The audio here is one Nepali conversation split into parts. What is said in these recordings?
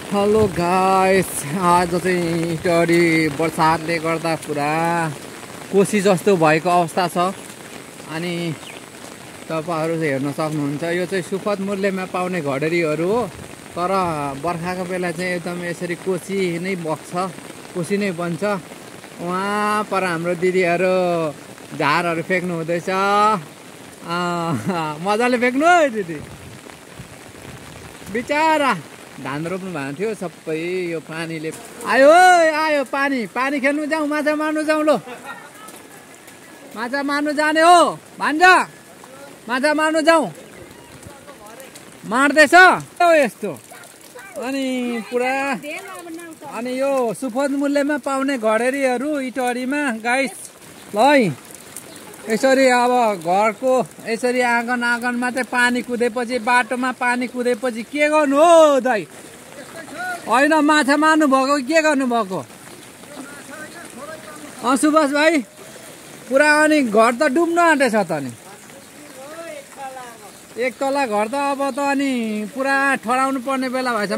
हेलो गाइस, आज चाहिँ इटहरी बर्सातले गर्दा पुरा कोसी जस्तो भएको अवस्था छ। अनि तपाईहरु हेर्न सक्नुहुन्छ, यो चाहिँ सुपथ मूल्यमा पाउने घडेरीहरू हो। तर बर्खाको बेला चाहिँ एकदम यसरी कोसी नै बग्छ, कोसी नै बन्छ। वहाँ पर हाम्रो दिदीहरू झारहरू फेक्नु हुँदैछ। मजाले फेक्नु है दिदी। बिचारा धान रोप्नु भएको थियो, सबै यो पानीले आयो आयो। पानी खेल्नु जाउँ, माछा मार्नु जाउँ। लो माछा मार्नु जाने हो भान्जा, माछा मार्नु जाउँ। मार्दैछ यस्तो। अनि पुरा अनि यो सुपथ मूल्यमा पाउने घडेरीहरू इटहरीमा गाइस। ल है, यसरी अब घरको यसरी आँगनमा चाहिँ पानी कुदेपछि, बाटोमा पानी कुदेपछि के गर्नु हो दाइ? होइन, माछा मार्नु भएको के गर्नु भएको? सुभाष भाइ पुरा। अनि घर त डुब्न आँटेछ त। नि एक तला घर त अब त अनि पुरा ठडाउनु पर्ने बेला भएछ।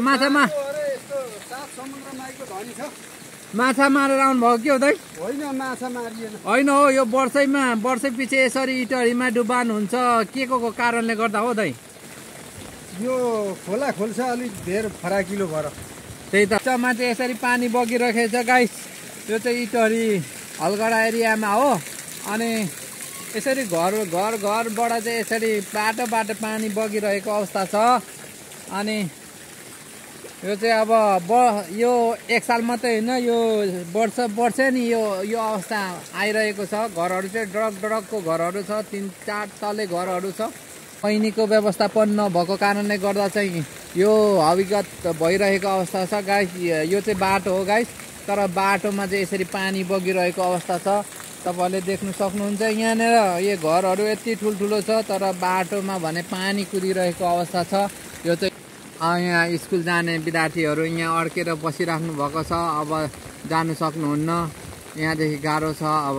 माछा मारेर आउनु भएको के हो दाइ? होइन, माछा मारिएन। होइन हो, यो वर्षै पछि यसरी इटहरीमा डुबान हुन्छ के को कारणले गर्दा हो दाइ? यो खोला खोल्छ अलिक धेर फराकिलो भएर। त्यही त माथि यसरी पानी बगिरहेको छ गाइस। यो चाहिँ इटहरी हलगडा एरियामा हो। अनि यसरी घरबाट चाहिँ यसरी बाटो पानी बगिरहेको अवस्था छ। अनि यो चाहिँ अब यो एक साल मात्रै होइन, यो वर्ष नि यो अवस्था आइरहेको छ। घरहरू चाहिँ डरकको घरहरू छ, 3-4 तले घरहरू छ। पैनीको व्यवस्थापन नभएको कारणले गर्दा चाहिँ यो हविगत भइरहेको अवस्था छ गाइस। यो चाहिँ बाटो हो गाइस, तर बाटोमा चाहिँ यसरी पानी बगिरहेको अवस्था छ। तपाईँहरूले देख्नु सक्नुहुन्छ। यहाँनिर यो घरहरू यति ठुल्ठुलो छ, तर बाटोमा भने पानी कुदिरहेको अवस्था छ। यो चाहिँ यहाँ स्कुल जाने विद्यार्थीहरू यहाँ अड्केर बसिराख्नु भएको छ। अब जानु सक्नुहुन्न, यहाँदेखि गाह्रो छ अब।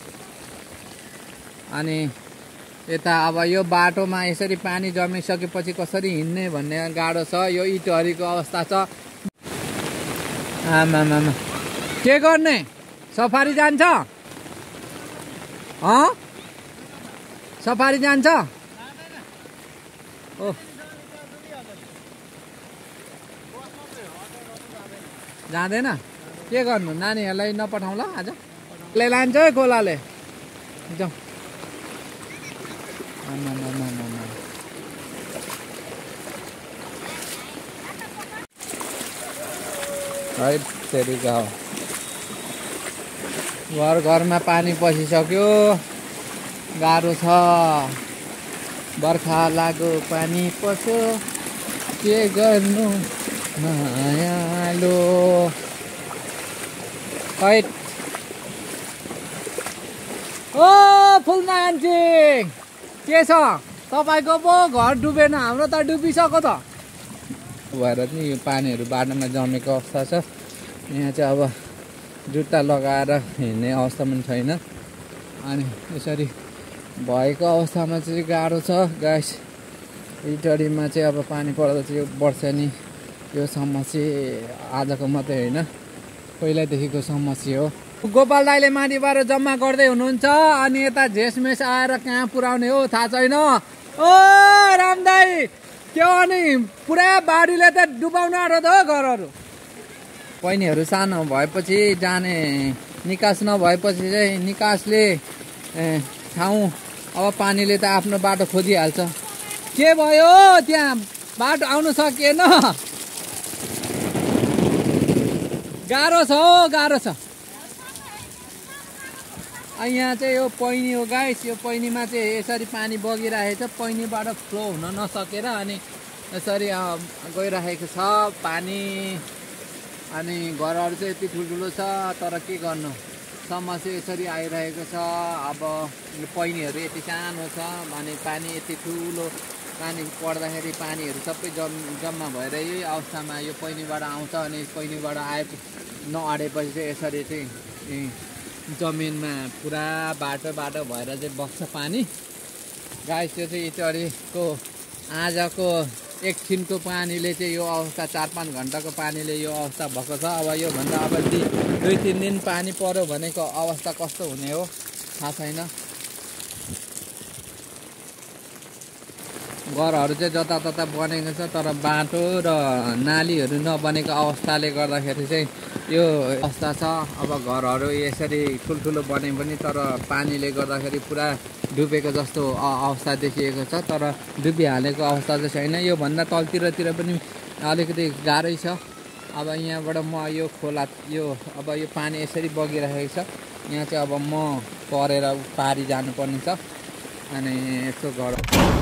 अनि यता अब यो बाटोमा यसरी पानी जमिसकेपछि कसरी हिँड्ने भन्ने गाह्रो छ। यो इटहरीको अवस्था छ। आमामा के गर्ने? सफारी जान्छ? सफारी जान्छ? ओ जाँदैन? के गर्नु? नानीहरूलाई नपठाउँला आज? ले लान्छ है खोलाले। जाउँ। है तेरिका हो। घरमा पानी पसिसक्यो, गाह्रो छ। बर्खा लाग्यो, पानी पस्यो, के गर्नु मायालो। हैट ओ फुलमान्छे के छ तपाईको पो? घर डुबेन, हाम्रो त डुबिसक्यो त। भएर चाहिँ यो पानीहरू बाटोमा जमेको अवस्था छ। यहाँ चाहिँ अब जुत्ता लगाएर हिँड्ने अवस्था पनि छैन। अनि यसरी भएको अवस्थामा चाहिँ गाह्रो छ गाइस। इटहरीमा चाहिँ अब पानी पर्दा चाहिँ यो वर्षेनी यो समस्या आजको मात्रै होइन, पहिल्यैदेखिको समस्या हो। गोपाल दाइले माथिबाट जम्मा गर्दै हुनुहुन्छ। अनि यता झेसमेस आएर कहाँ पुर्याउने हो थाहा छैन। ओ राम दाइ के हो? अनि पुरा बाढीले त डुबाउन आँट्यो त घरहरू। पैनीहरू सानो भएपछि जाने निकास नभएपछि चाहिँ निकासले ठाउँ अब पानीले त आफ्नो बाटो खोजिहाल्छ। के भयो त्यहाँ? बाटो आउनु सकिएन? गाह्रो छ हो, गाह्रो छ। यहाँ चाहिँ यो पैनी हो गाइस। यो पैनीमा चाहिँ यसरी पानी बगिरहेको छ, पैनीबाट फ्लो हुन नसकेर अनि यसरी गइरहेको छ पानी। अनि घरहरू चाहिँ यति ठुल्ठुलो छ, तर के गर्नु, समस्या यसरी आइरहेको छ। अब यो पैनीहरू यति सानो छ, अनि पानी यति ठुलो पानी पर्दाखेरि पानीहरू सबै जम्मा भएर यही अवस्थामा यो पैनीबाट आउँछ। अनि पैनीबाट नअडेपछि चाहिँ यसरी चाहिँ जमिनमा पुरा बाटो भएर चाहिँ बग्छ पानी गाइस। त्यो चाहिँ इटहरीको आजको एकछिनको पानीले चाहिँ यो अवस्था 4-5 घन्टाको पानीले यो अवस्था भएको छ। अब योभन्दा अब 2-3 दिन पानी पर्यो भनेको अवस्था कस्तो हुने हो थाहा छैन। घरहरू चाहिँ जतातता बनेको छ, तर बाटो र नालीहरू नबनेको अवस्थाले गर्दाखेरि चाहिँ यो अवस्था छ। अब घरहरू यसरी ठुल्ठुलो बने पनि तर पानीले गर्दाखेरि पुरा डुबेको जस्तो अवस्था देखिएको छ, तर डुबिहालेको अवस्था चाहिँ छैन। योभन्दा तलतिर पनि अलिकति गाह्रै छ। अब यहाँबाट म यो खोला अब यो पानी यसरी बगिरहेको छ, यहाँ चाहिँ अब म परेर पारी जानुपर्ने छ। अनि यसो घर